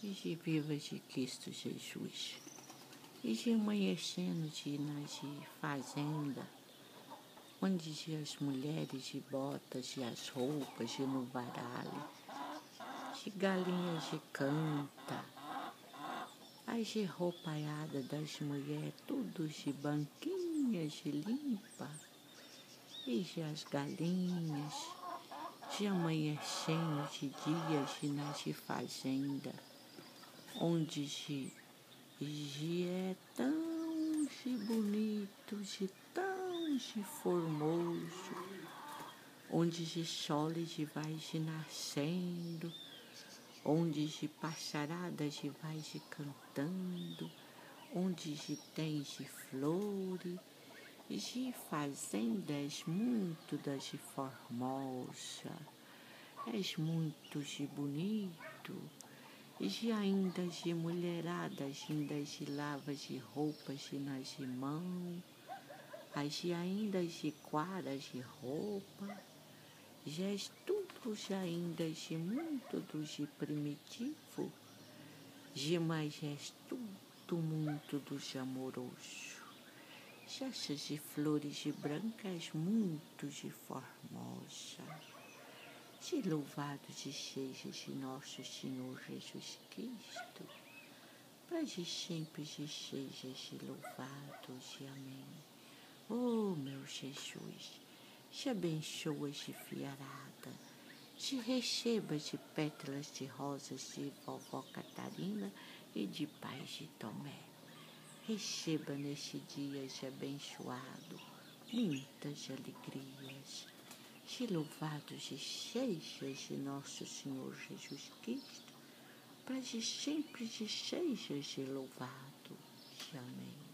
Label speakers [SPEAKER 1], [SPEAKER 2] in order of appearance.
[SPEAKER 1] e de viva de Cristo Jesus, e de amanhecendo de nas fazenda, onde de as mulheres de botas, de as roupas de no varale, de galinhas de canta, as de roupaiada das mulheres, tudo de banquinhas de limpa, e de as galinhas, de amanhecendo de dias de nas fazenda, onde de é tão de bonito, de tão de formoso, onde de sole de vai de nascendo, onde de passarada de vai de cantando, onde de tem de flores, de fazendas muito das de formosa, és muito de bonito, e ainda de mulheradas, ainda de lavas de roupas de nas de mão, as de ainda de quadras de roupa, já és tudo já ainda de muito do de primitivo, de mas já és tudo muito do de amoroso, já essas de flores de brancas muito de formosa. De louvado de seja de nosso Senhor Jesus Cristo, para de sempre de seja de louvado de amém. Oh, meu Jesus, te abençoa de fiarada, te receba de pétalas de rosas de vovó Catarina e de paz de Tomé. Receba neste dia de abençoado muitas alegrias. De louvado seja de nosso Senhor Jesus Cristo, para de sempre de seja de louvado. Amém.